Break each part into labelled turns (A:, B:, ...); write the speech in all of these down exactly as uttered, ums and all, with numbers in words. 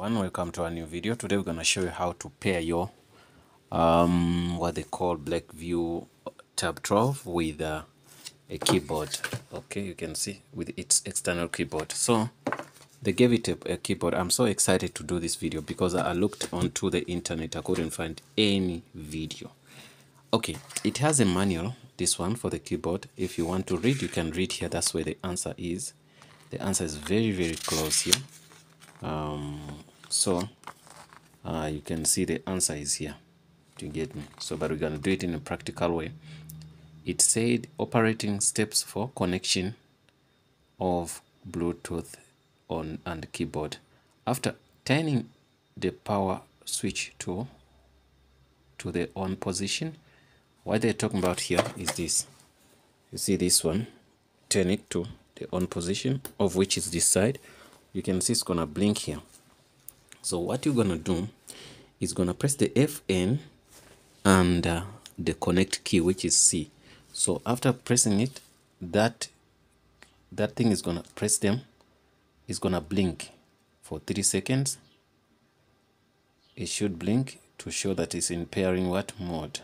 A: everyone, welcome to a new video. Today we're going to show you how to pair your um what they call Blackview Tab twelve with uh, a keyboard. Okay, you can see with its external keyboard. So they gave it a, a keyboard. I'm so excited to do this video because I looked onto the internet. I couldn't find any video. Okay, it has a manual, this one for the keyboard. If you want to read, you can read here. That's where the answer is. The answer is very very close here. Um, so uh, you can see the answer is here. Do you get me? So, but we're gonna do it in a practical way. It said operating steps for connection of Bluetooth on and keyboard. After turning the power switch to to the on position, what they're talking about here is this. You see this one, turn it to the on position, of which is this side. You can see it's gonna blink here. So what you're gonna do is gonna press the F N and uh, the connect key, which is C. So after pressing it, that that thing is gonna press them, is gonna blink for three seconds. It should blink to show that it's in pairing what mode.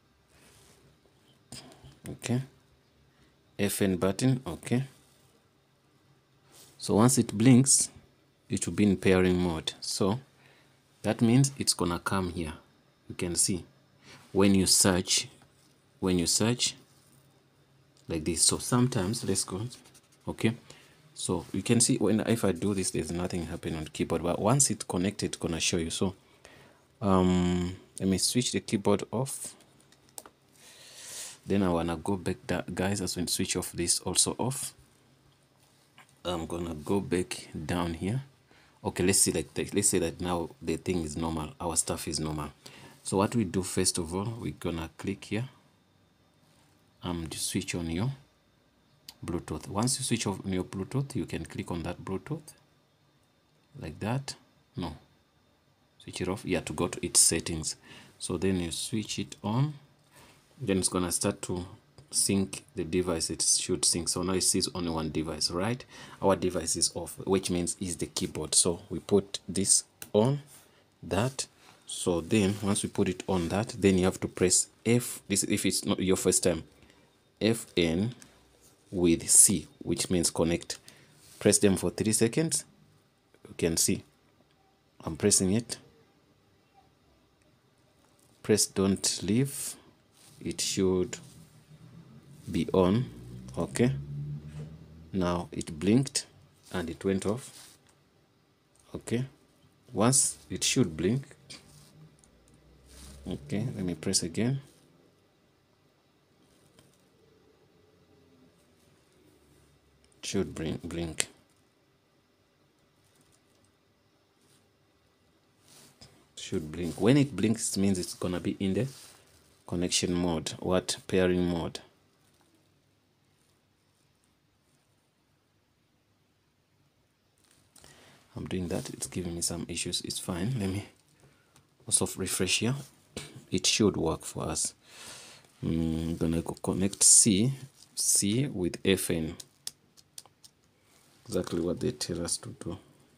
A: Okay, F N button. Okay, so once it blinks, it will be in pairing mode. So that means it's gonna come here. You can see when you search, when you search like this. So sometimes, let's go. Okay, so you can see when if I do this, there's nothing happening on the keyboard, but once it's connected, it's gonna show you. So um let me switch the keyboard off. Then I wanna go back, that guys, as when switch off this also off. I'm gonna go back down here. Okay, let's see, like that. Let's say that now the thing is normal, our stuff is normal. So what we do first of all, we're gonna click here and um, switch on your Bluetooth. Once you switch on your Bluetooth, you can click on that Bluetooth like that. No, switch it off. Yeah, to go to its settings. So then you switch it on. Then it's gonna start to sync the device. It should sync. So now it sees only one device, right? Our device is off, which means is the keyboard. So we put this on that. So then once we put it on that, then you have to press F. This if it's not your first time, F N with C, which means connect. Press them for three seconds. You can see I'm pressing it. Press don't leave. It should be on. Okay, now it blinked and it went off. Okay, once it should blink. Okay, let me press again. Should bring blink. Should blink. When it blinks, it means it's gonna be in the connection mode, what pairing mode. I'm doing that. It's giving me some issues. It's fine. Let me also refresh here. It should work for us. Mm, I'm gonna go connect C, C with F N. Exactly what they tell us to do.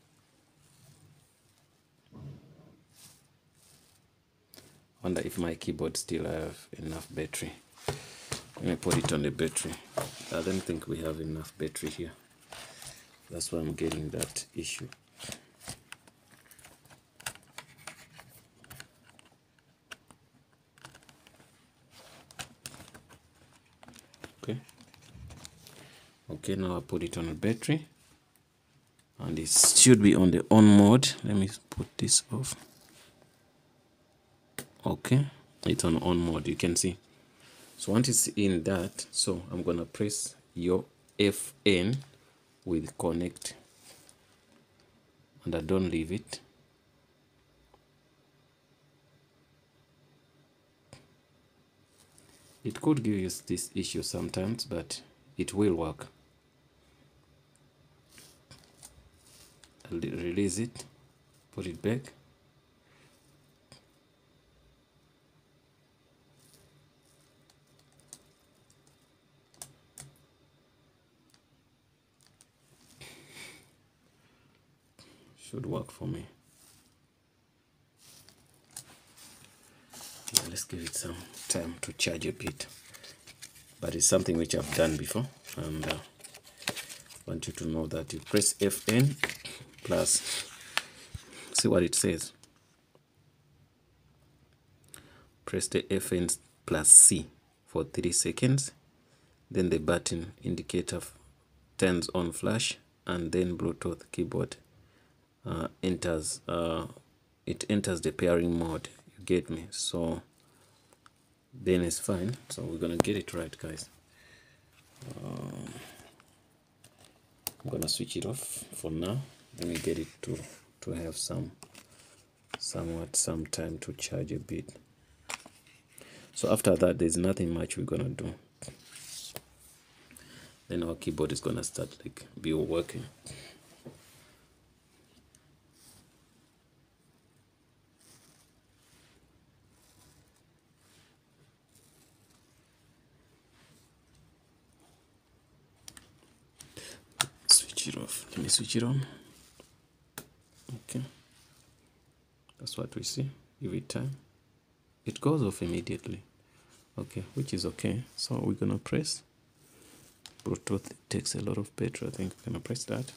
A: Wonder if my keyboard still have enough battery. Let me put it on the battery. I don't think we have enough battery here. That's why I'm getting that issue. Okay. Okay, now I put it on the battery. And it should be on the on mode. Let me put this off. Okay, it's on on mode, you can see. So once it's in that, so I'm gonna press your F N with connect, and I don't leave it. It could give you this issue sometimes, but it will work. I'll release it, put it back. Should work for me. Yeah, let's give it some time to charge a bit, but it's something which I've done before, and uh, want you to know that you press F N plus, see what it says, press the F N plus C for three seconds, then the button indicator turns on flash, and then Bluetooth keyboard uh, enters uh, it enters the pairing mode, you get me? So then it's fine. So we're gonna get it right, guys. um, I'm gonna switch it off for now. Let me get it to to have some somewhat some time to charge a bit. So after that, there's nothing much we're gonna do. Then our keyboard is gonna start like be working. Switch it off. Let me switch it on. Okay, that's what we see. Give it time. It goes off immediately. Okay, which is okay. So we're gonna press Bluetooth. It takes a lot of battery. I think we're gonna press that.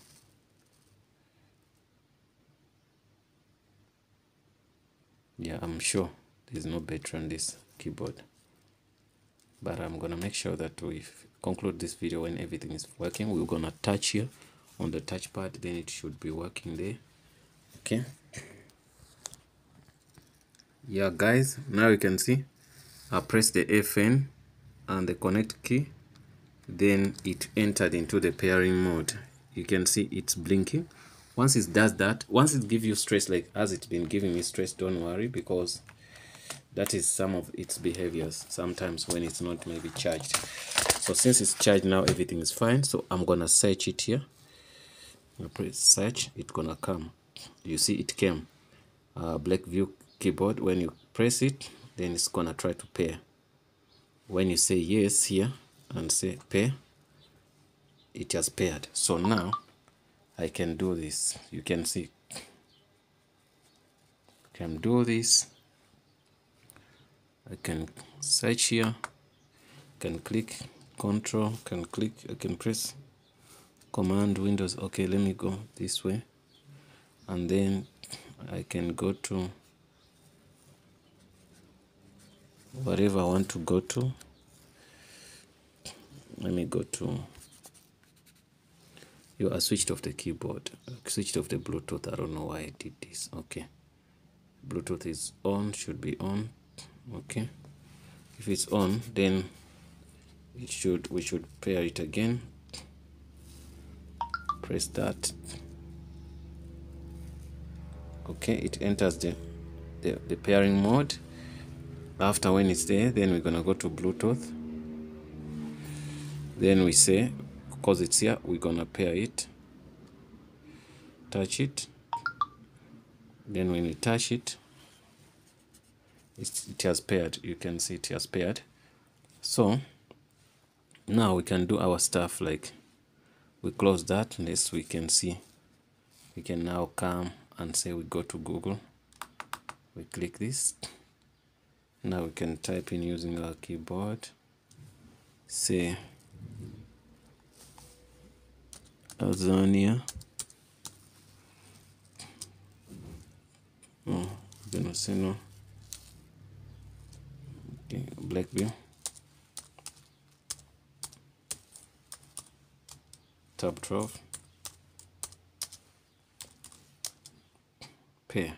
A: Yeah, I'm sure there's no battery on this keyboard, but I'm gonna make sure that we conclude this video when everything is working. We're gonna touch here on the touchpad, then it should be working there. Okay, yeah guys, now you can see I press the F N and the connect key, then it entered into the pairing mode. You can see it's blinking. Once it does that, once it gives you stress like as it's been giving me stress, don't worry, because that is some of its behaviors sometimes when it's not maybe charged. So since it's charged now, everything is fine. So I'm gonna search it here. I press search, it's gonna come. You see it came. Uh, Blackview keyboard. When you press it, then it's gonna try to pair. When you say yes here and say pair, it has paired. So now I can do this. You can see. I can do this. I can search here. Can click control. Can click. I can press command Windows. Okay, let me go this way, and then I can go to whatever I want to go to. Let me go to. You are switched off the keyboard. I switched off the Bluetooth. I don't know why I did this. Okay, Bluetooth is on. Should be on. Okay, if it's on, then it should. We should pair it again. Press that. Okay, it enters the, the the pairing mode. After when it's there, then we're gonna go to Bluetooth. Then we say, because it's here, we're gonna pair it. Touch it. Then when we touch it, it's, it has paired. You can see it has paired. So now we can do our stuff. Like we close that. Next we can see. We can now come and say we go to Google. We click this. Now we can type in using our keyboard. Say Azonia. Oh, gonna say no. Okay, Blackview Tab twelve. Pair.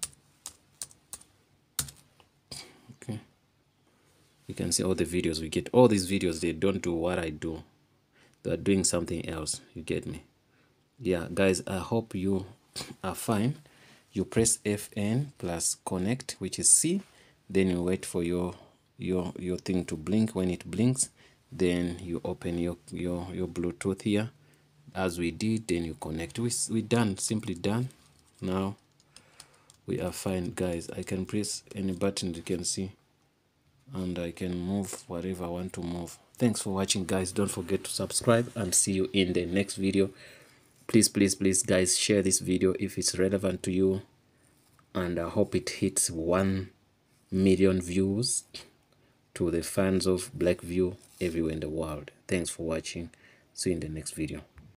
A: Okay. You can see all the videos we get. All these videos, they don't do what I do. They are doing something else. You get me? Yeah, guys, I hope you are fine. You press F N plus connect, which is C. Then you wait for your your your thing to blink. When it blinks, then you open your your your Bluetooth here, as we did. Then you connect. We we done. Simply done. Now we are fine, guys. I can press any button you can see, and I can move whatever I want to move. Thanks for watching, guys. Don't forget to subscribe, and see you in the next video. Please, please, please, guys, share this video if it's relevant to you, and I hope it hits one million views to the fans of Blackview everywhere in the world. Thanks for watching. See you in the next video.